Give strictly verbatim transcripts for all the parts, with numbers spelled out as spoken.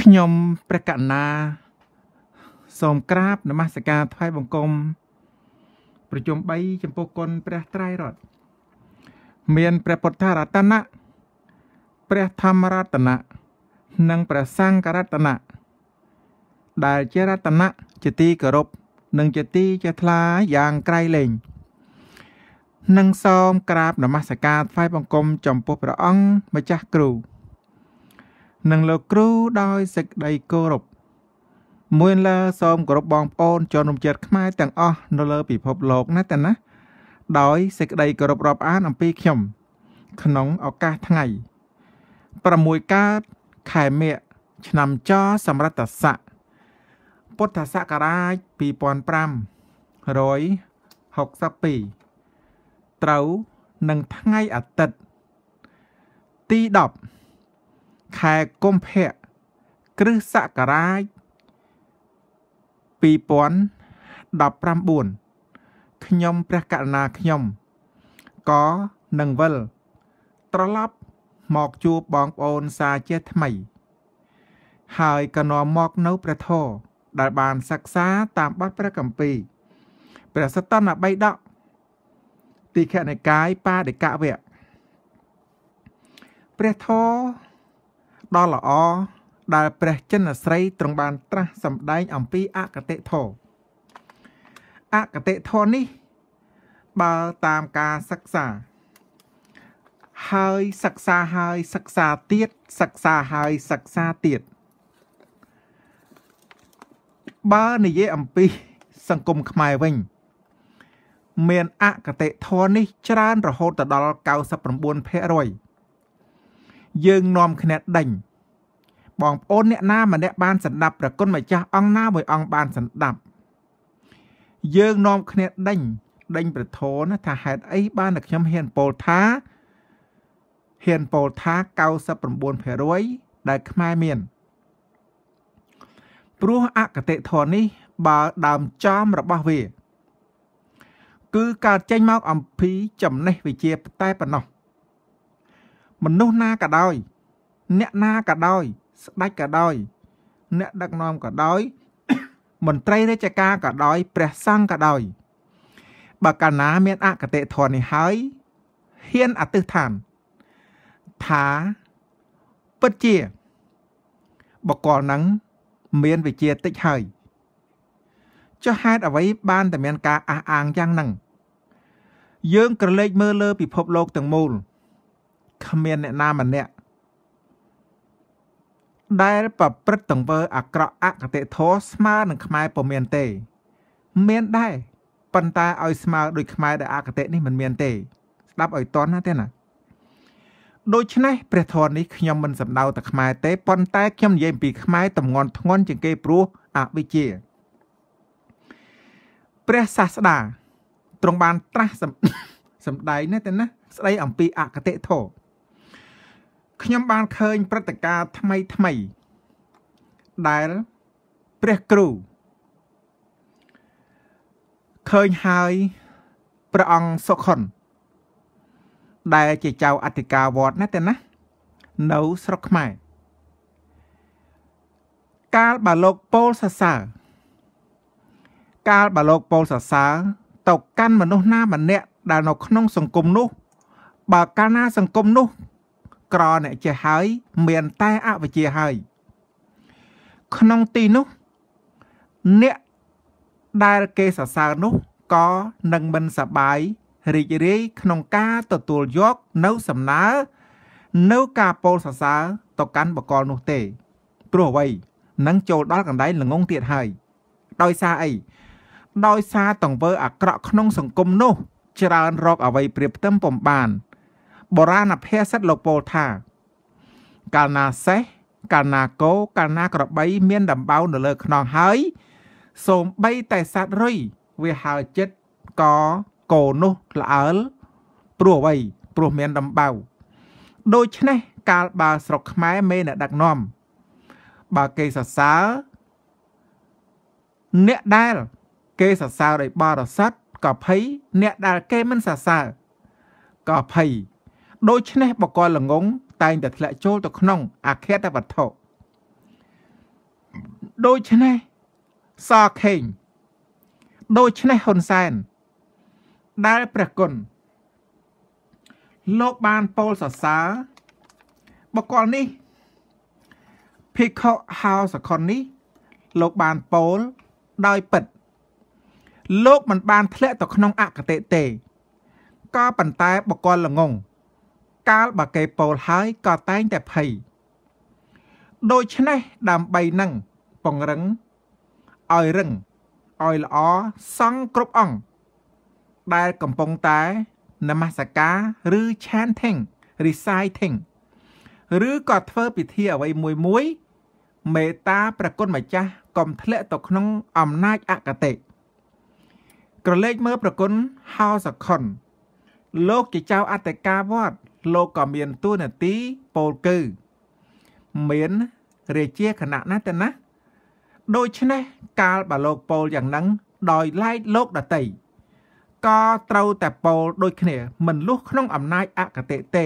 ខ្ញុំព្រះកណាសូមក្រាបនមស្ការថ្វាយបង្គំប្រជុំបីចំពោះគុណព្រះត្រៃរតន៍មានព្រះពុទ្ធរតនៈព្រះធម្មរតនៈនិងព្រះសង្ឃរតនៈដែលជារតនៈជាទីគោរពនិងជាទីជាថ្លាយ៉ាងក្រៃលែងនិងសូមក្រាបនមស្ការថ្វាយបង្គំចំពោះព្រះអង្គម្ចាស់គ្រូនិងលោកគ្រូដោយសេចក្តីគោរពមួយលើសូមគោរពបងប្អូនជនរួមជាតិខ្មែរទាំងអស់នៅលើពិភពលោកណាតាណាដោយសេចក្តីគោរពរាប់អានអំពីខ្ញុំក្នុងឱកាសថ្ងៃប្រាំមួយកើតខែមិញឆ្នាំចសម្រិតស័កពុទ្ធសករាជពីរពាន់ប្រាំរយហកសិបពីរត្រូវនឹងថ្ងៃអាទិត្យទីដប់ខែកុម្ភៈគ្រិស្តសករាជពីរពាន់ដប់ប្រាំបួនខ្ញុំព្រះករុណាខ្ញុំក៏នឹងវិលត្រឡប់មកជួបបងប្អូនសាជាថ្មីហើយក៏នាំមកនៅព្រះធម៌ដែលបានសិក្សាតាមបទព្រះគម្ពីរព្រះសតនបិដកទីខនិកាយបាដិកវៈព្រះធម៌ដ៏ល្អដែលព្រះចិនស្រីទ្រង់បានត្រាស់សម្ដែងអំពីអកតេធម៌អកតេធម៌នេះបើតាមការសិក្សាហើយសិក្សាហើយសិក្សាទៀតសិក្សាហើយសិក្សាទៀតបើនិយាយអំពីសង្គមខ្មែរវិញមានអកតេធម៌នេះច្រើនរហូតដល់កៅសិប៩ភាគរយយើងនាំគ្នាដេញបងប្អូនអ្នកណាម្នាក់បានសន្តាប់ព្រះគុណម្ចាស់អង្គណាមួយអង្គបានសន្តាប់យើងនាំគ្នាដេញដេញព្រះធម៌ណាថាហេតុអីបានតែខ្ញុំហ៊ានពោលថាហ៊ានពោលថាកៅសិប៩ភាគរយដែលខ្មែរមានព្រោះអកតេធម៌នេះបើដើមចំរបស់វាគឺកើតចេញមកអំពីចំណេះវិជ្ជាតែប៉ុណ្ណោះមនុស្សណាក៏ដោយអ្នកណាក៏ដោយស្ដេចក៏ដោយអ្នកដឹកនាំក៏ដោយមន្ត្រីរាជការក៏ដោយព្រះសង្ឃក៏ដោយបើកាលណាមានអកតេធម៌នេះហើយហ៊ានអធិដ្ឋានថាពិតជាបកលនឹងមានវិជ្ជាតិចហើយចុះហេតុអ្វីបានតែមានការអះអាងយ៉ាងហ្នឹងយើងក្រឡេកមើលលើពិភពលោកទាំងមូលគ្មានអ្នកណាម្នាក់ដែលប្រព្រឹត្តទង្វើអាក្រក់អកតេធម៌ស្មើនឹងខ្មែរពុំមានទេមានដែរប៉ុន្តែឲ្យស្មើដូចខ្មែរដែលអកតេនេះមិនមានទេស្ដាប់ឲ្យតន់ណាទេណាដូច្នេះព្រះធម៌នេះខ្ញុំមិនសំដៅតែខ្មែរទេប៉ុន្តែខ្ញុំនិយាយពីខ្មែរតម្ងន់ធ្ងន់ជាងគេព្រោះអវិជ្ជាព្រះសាស្តាទ្រង់បានត្រាស់សម្ដែងណាទេណាស្ដីអំពីអកតេធម៌ខ្ញុំបានឃើញព្រឹត្តិការណ៍ថ្មីថ្មីដែលព្រះគ្រូឃើញហើយព្រះអង្គសុខុនដែលជាចៅអធិការវត្តណាទេណានៅស្រុកខ្មែរកាលបើលោកពោលសរសើរកាលបើលោកពោលសរសើរទៅកាន់មនុស្សណាម្នាក់ដែលនៅក្នុងសង្គមនោះបើកាលណាសង្គមនោះក្រអ្នកចេះហើយមានតែអវិជ្ជាហើយក្នុងទីនោះអ្នកដែលគេសរសើរនោះក៏នឹងមិនសប្បាយរីករាយក្នុងការទទួលយកនៅសំណើនៅការពោលសរសើរទៅកាន់បកលនោះទេព្រោះអ្វីនឹងចូលដល់កន្លែងល្ងងទៀតហើយដោយសារអីដោយសារតង្វើអាក្រក់ក្នុងសង្គមនោះច្រើនរកអ្វីប្រៀបផ្ទឹមពុំបានបុរាណភាសិតលោកពោលថាកាលណាសេះកាលណាគោកាលណាក្របីមានដំបៅនៅលើខ្នងហើយសូម្បីតែសត្វរុយវាហើចិត្តក៏គោនោះល្អើលព្រោះអ្វីព្រោះមានដំបៅដូច្នេះកាលបើស្រុកខ្មែរមេអ្នកដឹកនាំបើគេសរសើរអ្នកដែលគេសរសើរដោយបរិសុទ្ធក៏ភ័យអ្នកដែលគេមិនសរសើរក៏ភ័យដូច្នេះបកលល្ងងតែងតែធ្លាក់ចូលទៅក្នុងអខេតវត្ថុ đôi chân này so khinh đôi chân này hồn sen đại bạc cồn lộc ban Paul sả sá bọc con ní Pickle House con ní lộc ban Paul đôi bật lộcมันban thệต่อขนมอะกะเตเตก็ปันแต่บกรละงงกาลบะเกโปลหายก็แต่งแต่ไผโดยฉะนั้นดำใบนั่งปองรังอ้อยรังอ้อยละอ้อซังกรบอ่องได้กำปงแต่นมัสการหรือแชนเทงรีไซเทงหรือกอดเฟอร์ปิเทียไว้มวยมวยเมตาประกฏมาจ้ากอมทะเลตกน้องอำนาจอะกะเตกระเล็กเมื่อประกฏฮาวสักคนโลกจะเจ้าอัตกาวอดโลกก็เมียนตัวนาตีโปลกือเมียนเรเจียขณะนั้นแต่นะโดยฉะนั้นการบาโลกโปลอย่างนั้นดอยไล่โลกดาตีก็เต้าแต่โปลโดยเนี่ยมันลุกน้องอำนาจอะกะเตเต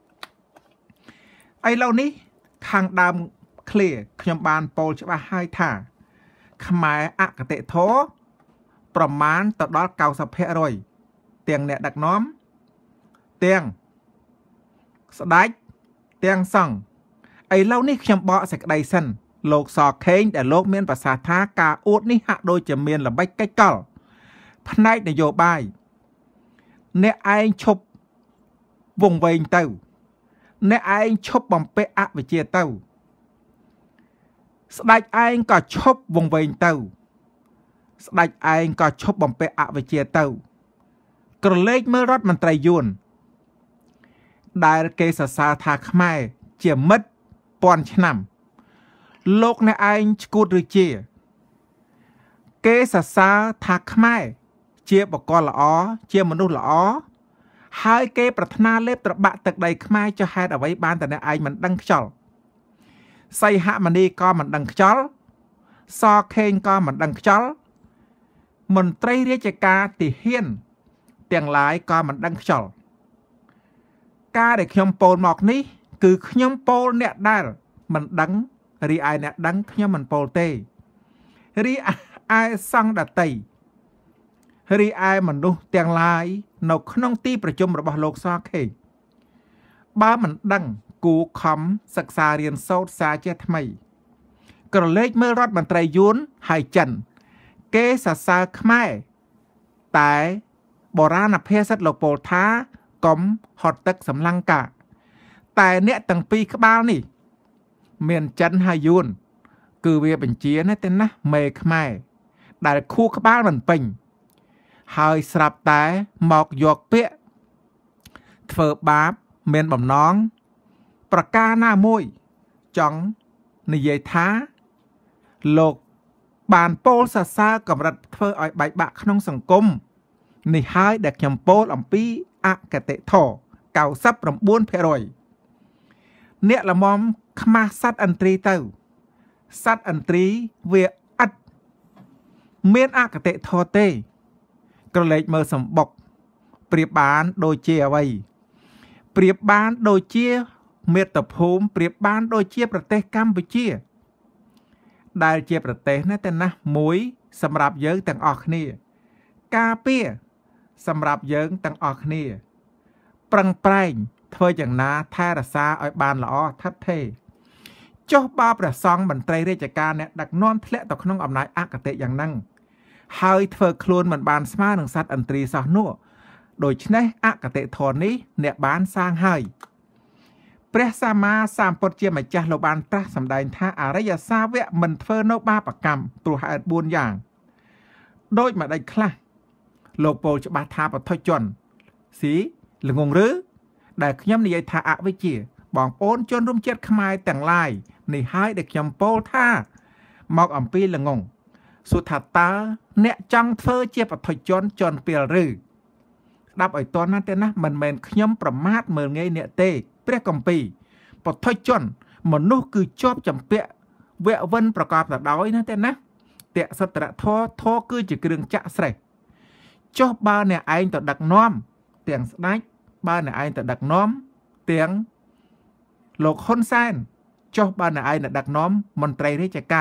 ไอเหล่านี้ทางดำเคลียร์ขยมบาลโปลจะมาให้ท่าขมายอะกะเตโถประมาณต่อดอลเก่าสับเพอร่อยเตียงเนี่ยดักน้อมเตียงสไลด์เตียงส่องไอเล่านี่ขยมบ่อสักใดสั้นโลกสอกเข่งแต่โลกเมียนภาษาท่ากาอุดนี่หักโดยจะเมียนละใบใกล้ก่อพนัยนโยบายเนี่ยไอชบวงเวงเต้าเนี่ยไอชบบอมเปะอะวิเจียเต้าสไลด์ไอก็ชบวงเวงเต้าสไลด์ไอก็ชบบอมเปะอะวิเจียเต้ากระเล็กเมื่อรถมันไตรยุนได้เกษสาธาขมายเจียมัดปอนชนำโลกในไอสกูดหรือเจียเกษสาธาขมายเจียบกอละอ้อเจียมนุษย์ละอ้อหายเกปรัชนาเล็บตระบะตึกใดขมายจะให้เอาไว้บ้านแต่ในไอมันดังจอลใส่หะมันนี่ก็มันดังจอลซอเคงก็มันดังจอลมันไตรเรียจกาติเฮียนเตียงหลายก็มันดังจอลการเด็กขยมโปลหมอกนี้คือขยมโปลเนี่ยได้มันดังรีไอเนี่ยดังขยมมันโปลเตรีไอซังดัดเตรีไอมันดูเตียงลายนกน้องตีประจุมระบาโลกซอเคบ้ามันดังกูคำศึกษาเรียนโซดซาเจทำไมกระเล็กเมื่อรถมันไตรยุนหายจันเกษาซาขมายแต่โบราณเพศสัตว์โลกโปลท้ากอมฮอตตึกสำลังกะแต่เนี่ยตั้งปีขบ้านี่เมียนจันหายุนคือเวียเป็นเจียนะเต้นนะเมฆไม่แต่คู่ขบ้ามันปิงหายสลับแต่หมอกหยอกเปี้ยเฟอร์บาบเมียนบ่มน้องประกาหน้ามวยจังในเยท้าโลกบานโปลซาซากำรัดเฟอร์อ้อยใบบะขนมสังคมในหายเด็กยำโปลอัมปีอะกะเตะท่อเก่าซับรำบุญเพรอยเนี่ยละมอมขมาสัตอันตรีเต้าสัตอันตรีเวียอัดเมียนอะกะเตะท่อเต้กระเล็กเมื่อสมบกเปรียบบานโดยเจียไว้เปรียบบานโดยเจียเมตตาภูมิเปรียบบานโดยเจียประเทศกัมพูชีได้เจียประเทศนั่นแต่นะมวยสำหรับเยอะต่างออกนี่กาเปียสำหรับเยิงตั้งออกนี่ปรังแปลงเธออย่างน้าแท้รักษาอ้อยบานละอ้อทัดเทเจ้าบ้าประซองบันไตรเรจการเนี่ยดักนอนเพลต่อขนมอำนาจอากาเตอย่างนั่งหายเธอคลวนเหมือนบานสมาหนึ่งสัตว์อันตรีสาวนัวโดยชนะอากาเตทอนนี้เนี่ยบานสร้างให้เปรสามาสามปดเจียมาจากโลบานตราสำได้ท่าอารยาซาเวะมันเฟอร์โนบ้าประกรรมตัวหาบุญอย่างโดยมาได้คลาโลโปจะบาทาปทจนสีหรืองงหรือได้ขยำในยัยทาอะไว้เจียบองโอนจนร่วมเจ็ดขมายแต่งลายในหายเด็กยำโปท่ามอกอัมปีหรืองงสุดท้ายตาเนะจังเฟอเจียปทจนจนเปลี่ยนรือดับไอตอนนั้นแต่นะมันเมนขยำประมาทเมืองไงเนี่ยเตะเปรี้ยกัมปีปทจนมนุษย์คือชอบจำเปะเวะวันประกอบแต่ดอยนะแต่นะเตะสตระทอทอคือจะเกลืองจะใส่ชอบบ้านเนี่ยไอ้ต่อดักน้อมเตียงสไนค์บ้านเนี่ยไอ้ต่อดักน้อมเตียงโลกคนแซนชอบบ้านเนี่ยไอ้ต่อดักน้อมมนตรีราชการ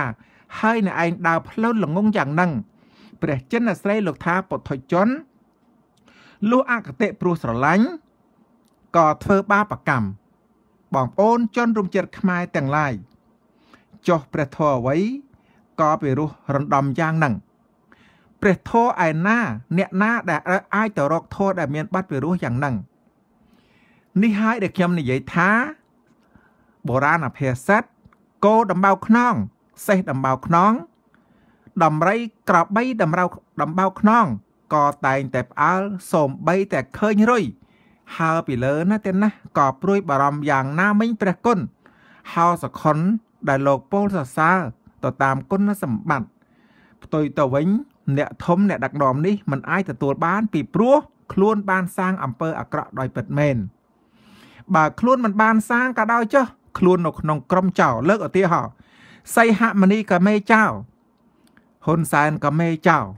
ហើយអ្នកឯងដើរផ្លូវល្ងងយ៉ាងហ្នឹងព្រះចិនអាស្រ័យលោកថាពុទ្ធជនលុះអកតេព្រោះស្រឡាញ់ក៏ធ្វើបាបកម្មបងប្អូនជនរំចិត្តខ្មែរទាំងឡាយចុះព្រះធម៌អ្វីក៏ពិរោះរំដំយ៉ាងហ្នឹងព្រះធម៌ឯណាអ្នកណាដែលអាចទៅរកធម៌ដែលមានបាត់ពិរោះយ៉ាងហ្នឹងនេះហើយដែលខ្ញុំនិយាយថាបុរាណភាសិតគោដំបៅខ្នងសេះដំបៅខ្នងដំរីក្របីដំរៅដំបៅខ្នងក៏តែងតែផ្អើលសូមបីតែឃើញរុយហើពីលើណាទេណាក៏ព្រួយបារម្ភយ៉ាងណាមិញព្រះគុណហោសខុនដែលលោកពោលសរសើរទៅតាមគុណសម្បត្តិផ្ទុយទៅវិញអ្នកធំអ្នកដឹកនាំនេះមិនអាចទទួលបានពីព្រោះខ្លួនបានសាងអំពើអាក្រក់ដោយពិតមែនបើខ្លួនមិនបានសាងក៏ដោយចុះខ្លួននៅក្នុងក្រុមចោរលើកឧទាហរណ៍សីហមុនីក៏មេចោរហ៊ុនសែនក៏មេចោរ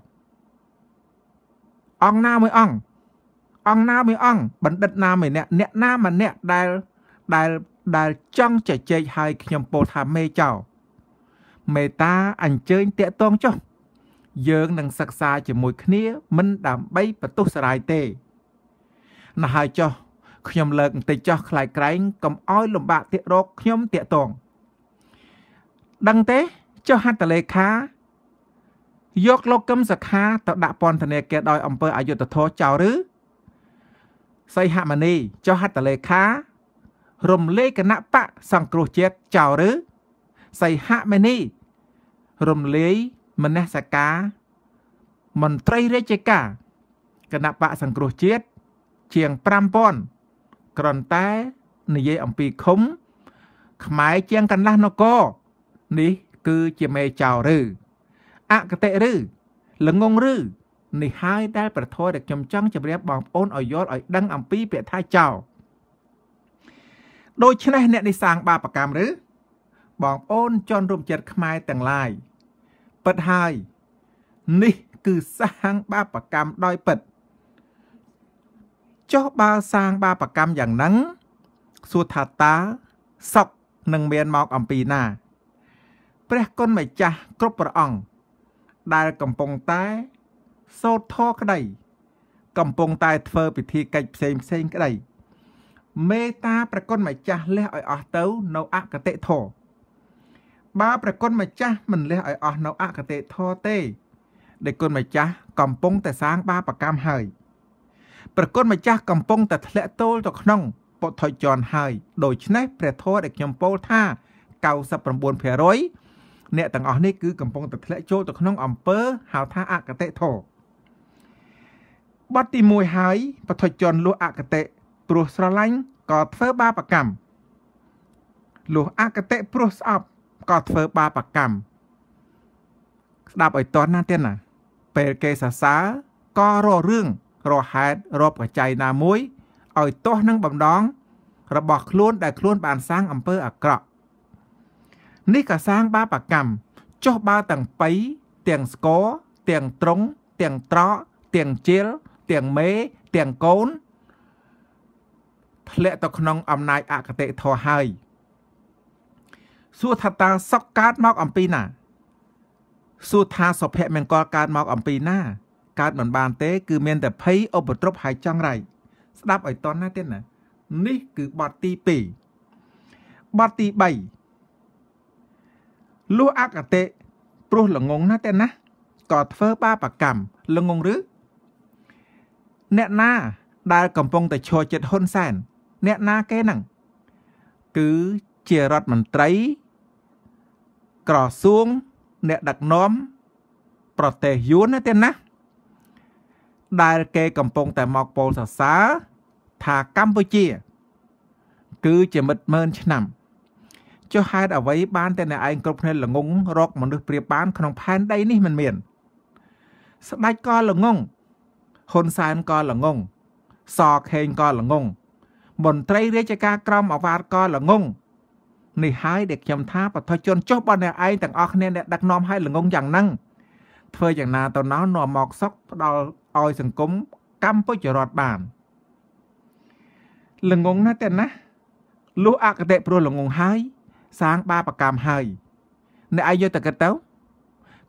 អង្គណាមួយអង្គអង្គណាមួយអង្គបណ្ឌិតណាមួយអ្នកអ្នកណាម្នាក់ដែលដែលដែលចង់ជជែកឲ្យខ្ញុំពោលថាមេចោរមេតាអញ្ជើញតាក់ទងចុះយើងនឹងសិក្សាជាមួយគ្នាមិនដើម្បីបន្ទុះសារាយទេណាស់ហើយចុះខ្ញុំលើកបន្តិចចុះខ្លាយក្រែងកុំឲ្យលំបាកទៀតរកខ្ញុំតាក់ទងដឹងទេចុះហត្ថលេខាយកលោកកឹមសខាទៅដាក់ពន្ធនាគារដោយអំពើអយុត្តិធម៌ចោលឬសីហមុនីចុះហត្ថលេខារំលែកគណៈបកសង្គ្រោះជាតិចោលឬសីហមុនីរំលាយមនសិការមន្ត្រីរាជការគណៈបកសង្គ្រោះជាតិជាង ប្រាំពាន់ គ្រាន់តែនិយាយអំពីឃុំខ្មែរជាងកន្លះនគរនេះគឺជាមេចោរឬអកតេឬល្ងងឬនេះហើយដែលប្រធរដែលខ្ញុំចង់ជម្រាបបងប្អូនឲ្យយល់ឲ្យដឹងអំពីពាក្យថាចោរដូច្នេះអ្នកនេះសាងបាបកម្មឬបងប្អូនជន់រំចិត្តខ្មែរទាំងឡាយពិតហើយនេះគឺសាងបាបកម្មដោយពិតចុះបើសាងបាបកម្មយ៉ាងហ្នឹងសួរថាតើសុខនឹងមានមកអំពីណាព្រះគុណម្ចាស់គ្រប់ព្រះអង្គដែលកំពុងតែសូត្រធម៌ក្តីកំពុងតែធ្វើពិធីកិច្ចផ្សេងផ្សេងក្តីមេត្តាព្រះគុណម្ចាស់លះឲ្យអស់ទៅនៅអកតេធម៌បើព្រះគុណម្ចាស់មិនលះឲ្យអស់នៅអកតេធម៌ទេដែលគុណម្ចាស់កំពុងតែសាងបាបកម្មហើយព្រះគុណម្ចាស់កំពុងតែធ្លាក់ទោលទៅក្នុងពុទ្ធជន់ហើយដូច្នេះព្រះធម៌ដែលខ្ញុំពោលថា កៅសិបប្រាំបួនភាគរយ អ្នកទាំងអស់នេះគឺកំពុងតែធ្លាក់ចូលទៅក្នុងអំពើហៅថាអកតេធម៌បទទីមួយហើយពុទ្ធជនលុះអកតេព្រោះស្រឡាញ់ក៏ធ្វើបាបកម្មលុះអកតេព្រោះស្អប់ក៏ធ្វើបាបកម្មស្ដាប់ឲ្យតន់ណាទៀតណាពេលគេសរសើរក៏រករឿងរកហេតុរកបច្ច័យណាមួយឲ្យទាស់នឹងបំដងរបស់ខ្លួនដែលខ្លួនបានសាងអំពើអាក្រក់នេះក៏សាងបាបកម្មចុះបើទាំងបៃទាំងស្គរទាំងត្រង់ទាំងត្រកទាំងជាលទាំងមេទាំងកូនធ្លាក់ទៅក្នុងអំណាចអកតេធម៌ហើយសួរថាតើសុខកើតមកអំពីណាសួរថាសុភមង្គលកើតមកអំពីណាកើតមិនបានទេគឺមានតែភ័យឧបទ្រពហើយចង្រៃស្ដាប់ឲ្យតន់ណាទៀតណានេះគឺបទទីពីរបទទីបីលុះអកតេព្រោះល្ងងណាទេណាក៏ធ្វើបាបកម្មល្ងងឬអ្នកណាដែលកំពុងតែឈរចិត្តហ៊ុនសែនអ្នកណាគេហ្នឹងគឺជារដ្ឋមន្ត្រីក្រសួងអ្នកដឹកនាំប្រទេសយួនណាទេណាដែលគេកំពុងតែមកពោលសរសើរថាកម្ពុជា គឺជាមិត្តម៉ឺនឆ្នាំចុះហេតុអ្វីបានតែអ្នកឯងគ្រប់គ្នាល្ងងរកមនុស្សព្រាបបានក្នុងផែនដីនេះមិនមានស្ដេចក៏ល្ងងហ៊ុនសែនក៏ល្ងងសខេងក៏ល្ងងមន្ត្រីរាជការក្រមអាវ៉ាតក៏ល្ងងនេះហើយដែលខ្ញុំថាបទជនចុះបើអ្នកឯងទាំងអស់គ្នាអ្នកដឹកនាំឲ្យល្ងងយ៉ាងហ្នឹងធ្វើយ៉ាងណាទៅណោះនាំមកសុខផ្ដល់ឲ្យសង្គមកម្ពុជារដ្ឋបានល្ងងណាស់តែណាលុះអកតេព្រោះល្ងងហើយសាងបាបកម្មហើយអ្នកឯងយកទៅគិតទៅ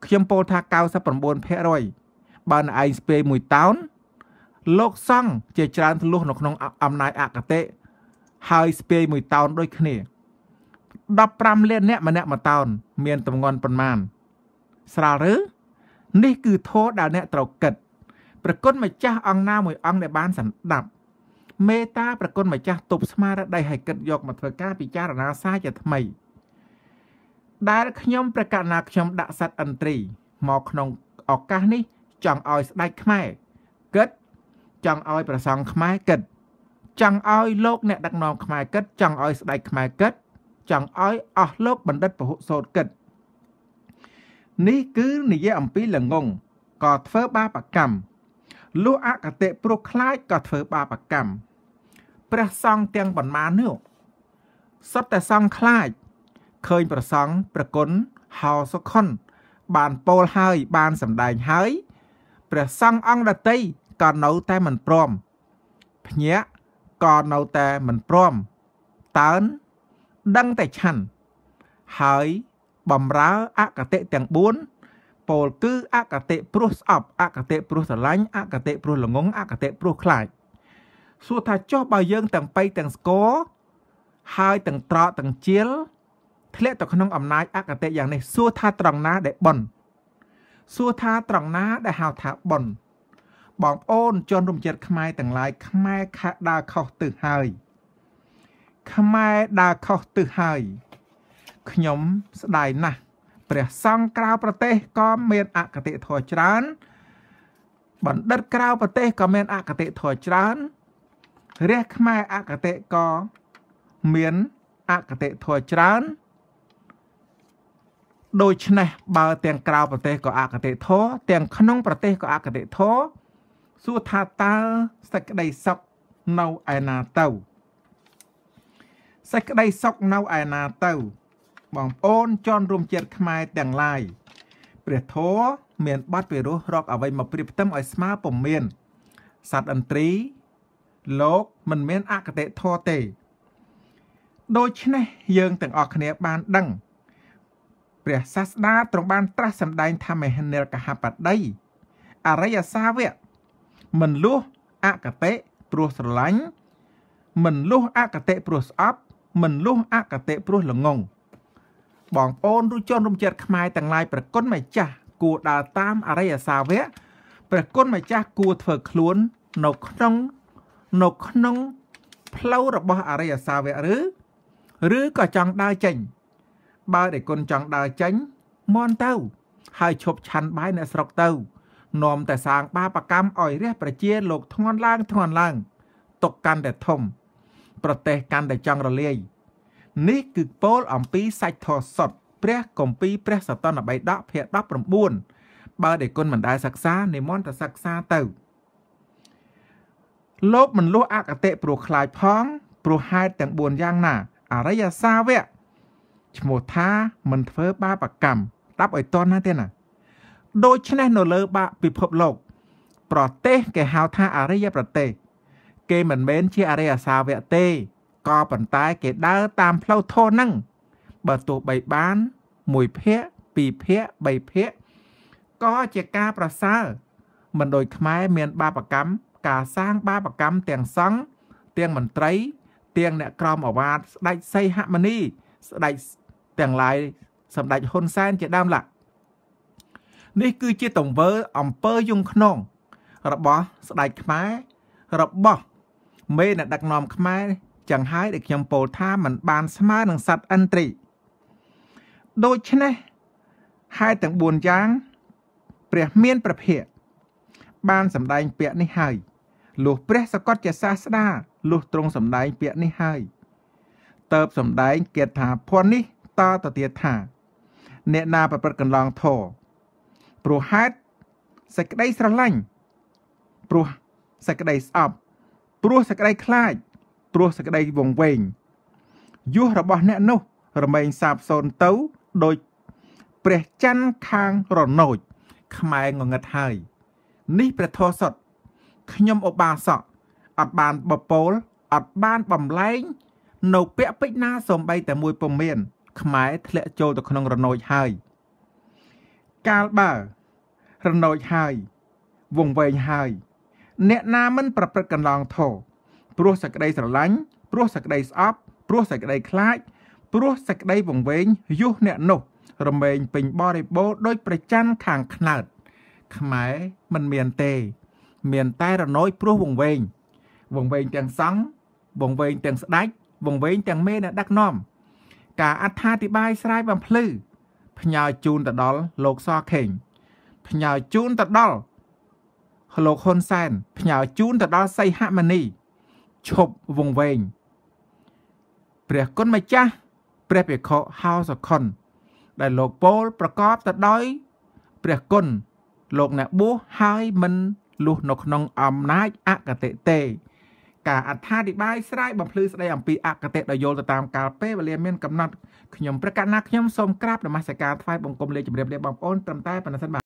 ខ្ញុំពោលថាเก้าสิบเก้าភាគរយបើណឯងស្ពេមួយតោនលោកសង្ឃជាច្រើនធ្លុះនៅក្នុងអំណាចអកតេហើយស្ពេមួយតោនដូចគ្នាដប់ប្រាំលានអ្នកម្នាក់មួយតោនមានទម្ងន់ប៉ុន្មានស្រាលឬនេះគឺធម៌ដែលអ្នកត្រូវគិតប្រគុណម្ចាស់អង្គណាមួយអង្គដែលបានសម្ដាប់មេត្តាប្រគុណម្ចាស់ទប់ស្មារតីឲ្យគិតយកមកធ្វើការពិចារណាសាជាថ្មីដែលខ្ញុំប្រកាសណាខ្ញុំដាក់សត្វឥន្ទ្រីមកក្នុងឱកាសនេះចង់ឲ្យស្ដេចខ្មែរគិតចង់ឲ្យប្រសង់ខ្មែរគិតចង់ឲ្យលោកអ្នកដឹកនាំខ្មែរគិតចង់ឲ្យស្ដេចខ្មែរគិតចង់ឲ្យអស់លោកបណ្ឌិតពហុសោតគិតនេះគឺនិយាយអំពីល្ងងក៏ធ្វើបាបកម្មលុះអកតេព្រោះខ្លាចក៏ធ្វើបាបកម្មព្រះសង្ឃទាំងប៉ុន្មាននោះសុទ្ធតែសង្ឃខ្លាចឃើញប្រសង់ប្រគុណហោសុខុនបានពោលហើយបានសម្ដែងហើយព្រះសង្ឃអង្គដតីក៏នៅតែមិនព្រមភ្ញាក់ក៏នៅតែមិនព្រមតើនដឹងតែឆាន់ហើយបំរើអកតេទាំងបួនពោលគឺអកតេព្រោះស្អប់អកតេព្រោះស្រឡាញ់អកតេព្រោះល្ងងអកតេព្រោះខ្លាចសួរថាចុះបើយើងទាំងបៃទាំងស្គរហើយទាំងត្រកទាំងជៀលធ្លាក់ទៅក្នុងអំណាចអកតេយ៉ាងនេះសួរថាត្រង់ណាដែលប៉ុនសួរថាត្រង់ណាដែលហៅថាប៉ុនបងប្អូនជនរួមជាតិខ្មែរទាំងឡាយខ្មែរខាដើរខុសទិសហើយខ្មែរដើរខុសទិសហើយខ្ញុំស្ដាយណាស់ព្រះសង្ឃក្រៅប្រទេសក៏មានអកតេធម៌ច្រើនបណ្ឌិតក្រៅប្រទេសក៏មានអកតេធម៌ច្រើនរាជខ្មែរអកតេក៏មានអកតេធម៌ច្រើនដូច្នេះបើទាំងក្រៅប្រទេសក៏អកតេធម៌ទាំងក្នុងប្រទេសក៏អកតេធម៌សួរថាតើសេចក្តីសុខនៅឯណាទៅសេចក្តីសុខនៅឯណាទៅបងប្អូនជនរួមជាតិខ្មែរទាំងឡាយព្រះធម៌មានបាត់ពីរស់រកអ្វីមកប្រៀបផ្ទឹមឲ្យស្មើពុំមានសត្វឥន្ទ្រីលោកមិនមានអកតេធម៌ទេដូច្នេះយើងទាំងអស់គ្នាបានដឹងព្រះសាស្តាទ្រង់បានត្រាស់សម្ដែងថាមហិនរកហបតីអរិយសាវកមិនលួសអកតេព្រោះស្រឡាញ់មិនលួសអកតេព្រោះស្អប់មិនលួសអកតេព្រោះល្ងងបងប្អូនឬជនរួមជាតិខ្មែរទាំងឡាយប្រគុណម្ចាស់គួរដើរតាមអរិយសាវកប្រគុណម្ចាស់គួរធ្វើខ្លួននៅក្នុងនៅក្នុងផ្លូវរបស់អរិយសាវកឬឬក៏ចង់ដើរចេញបើដែលគុណចង់ដើរចេញមន់ទៅហើយឈប់ឆាន់បាយអ្នកស្រុកទៅនាំតែសាងបាបកម្មឲ្យរះប្រជាលោកធ្ងន់ឡើងធ្ងន់ឡើងទុកកាន់តែធំប្រទេសកាន់តែចង់រលាយនេះគឺពោលអំពីសាច់ធម៌សុទ្ធព្រះគម្ពីរព្រះសតនបិដកភាគដប់ប្រាំបួនបើដែលគុណមិនដែលសិក្សានិមន្តទៅសិក្សាទៅលោកមិនលួសអកតេព្រោះខ្លាចផងព្រោះហេតុទាំងបួនយ៉ាងណាអរិយសាវកឈ្មោះថាមិនធ្វើបាបកម្មដាប់ឲ្យតន់ណាទេណាដូច្នេះនៅលើបាពិភពលោកប្រទេសគេហៅថាអរិយប្រទេសគេមិនមែនជាអរិយសាវកទេក៏ប៉ុន្តែគេដើរតាមផ្លូវធម៌ហ្នឹងបើទោះបីបានមួយភាគពីរភាគបីភាគក៏ជាការប្រសើរមិនដូចខ្មែរមានបាបកម្មការសាងបាបកម្មទាំងសង្ឃទាំងមន្ត្រីទាំងអ្នកក្រមអាវាតស្ដេចសីហមុនីស្ដេចទាំងឡាយសម្ដេចហ៊ុនសែនជាដើមឡានេះគឺជាទង្វើអំពើយង់ខ្នងរបស់ស្ដេចខ្មែររបស់មេអ្នកដឹកនាំខ្មែរចឹងហើយដែលខ្ញុំពោលថាมันបានស្មើនឹងសត្វឥន្ទ្រីដូច្នេះហេតុទាំងបួនយ៉ាងព្រះមានព្រះភិក្ខបានសម្ដែងពាក្យនេះហើយលុះព្រះសកតជាសាស្តាលុះទ្រង់សម្ដែងពាក្យនេះហើយតើបសម្ដែងគាថាភ័ណ្ឌនេះតទៅទៀតថាអ្នកណាប្រព្រឹត្តកន្លងធម៌ព្រោះហេតុសេចក្តីស្រឡាញ់ព្រោះសេចក្តីស្អប់ព្រោះសេចក្តីខ្លាចព្រោះសេចក្តីវង្វេងយុះរបស់អ្នកនោះរមែងសាបសូន្យទៅដោយព្រះច័ន្ទខាងរណូចខ្មែរងងឹតហើយនេះព្រះធម៌សុទ្ធខ្ញុំឧបាសកអត់បានបពោលអត់បានបំលែងនៅពាក្យពេចណាសំបីតែមួយពុំមានខ្មែរធ្លាក់ចូលទៅក្នុងរណូចហើយកាលបើរណូចហើយវងវែងហើយអ្នកណាមិនប្រព្រឹត្តកន្លងធរព្រោះសក្តីស្រឡាញ់ព្រោះសក្តីស្អប់ព្រោះសក្តីខ្លាចព្រោះសក្តីវងវែងយុះអ្នកនោះរមែងពេញបរិបូរណ៍ដោយប្រច័ណ្ឌខាងខ្នើតខ្មែរមិនមានទេមានតែរណូចព្រោះវងវែងវងវែងទាំងសង្ឃវងវែងទាំងស្ដេចវងវែងទាំងមេអ្នកដឹកនាំការអត្ថាធិប្បាយស្រាយបំភ្លឺផ្ញើជូនទៅដល់លោកសខេងផ្ញើជូនទៅដល់លោកហ៊ុនសែនផ្ញើជូនទៅដល់សីហមុនីឈប់វងវែងព្រះគុណម្ចាស់ព្រះភិក្ខុហោសខុនដែលលោកពោលប្រកបទៅដោយព្រះគុណលោកអ្នកបួសហើយមិនលុះនៅក្នុងអំណាចអកតេទេការអត្ថាធិប្បាយស្រាយបំភ្លឺស្ដីអំពីអកតេដោយយល់ទៅតាមកាលពេលវេលាមានកំណត់ខ្ញុំប្រកាសណាខ្ញុំសូមក្រាបនមស្ការថ្វាយបង្គំលាជម្រាបលាបងប្អូនត្រឹមតែប៉ុណ្ណឹងសិនបាទ